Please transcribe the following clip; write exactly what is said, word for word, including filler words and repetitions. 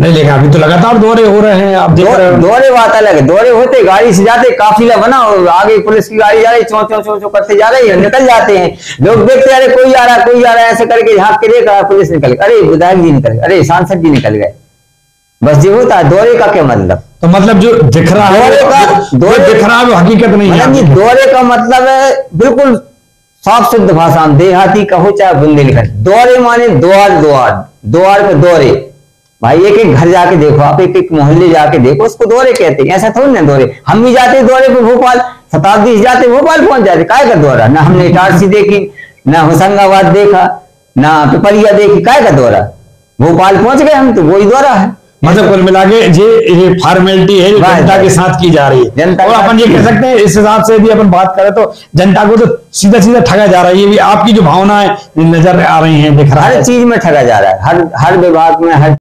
नहीं, लेकिन अभी तो लगातार दौरे हो रहे हैं, आप देख रहे हो। दौरे बात अलग है, दौरे होते गाड़ी से जाते, काफिला बना और आगे पुलिस की गाड़ी जा रही, चौ चौ चौ चौ करते जा रही है, निकल जाते हैं लोग, देखते अरे कोई आ रहा है कोई आ रहा है, ऐसे करके झाँक के देखा, पुलिस निकल गई, अरे विधायक जी निकल गए, अरे सांसद जी निकल गए। बस ये होता है दौरे का क्या मतलब। तो मतलब जो दिख रहा है दौरे का दौरे दिख रहा है हकीकत नहीं है। दौरे का मतलब है बिल्कुल साफ शुद्ध भाषा में, देहाती कहो चाहे बुंदेलखंड, दौरे माने द्वार द्वार द्वार पे दौरे। भाई एक एक घर जाके देखो आप, एक एक मोहल्ले जाके देखो, उसको दौरे कहते हैं। ऐसा थोड़ी ना दौरे, हम भी जाते दौरे पे भोपाल, शताब्दी से जाते भोपाल पहुंच जाते, काय का दौरा। ना हमने इटारसी देखी, ना होशंगाबाद देखा, ना पिपरिया देखी, काय का दौरा। भोपाल पहुंच गए हम तो वही दौरा है। मतलब कुल मिला के ये ये फॉर्मेलिटी है जो जनता के साथ की जा रही है। जनता और अपन ये कह सकते हैं इस हिसाब से यदि अपन बात करें तो जनता को तो सीधा सीधा ठगा जा रहा है। ये भी आपकी जो भावनाएं नजर आ रही हैं, दिख रहा है, हर चीज में ठगा जा रहा है, हर हर विभाग में, हर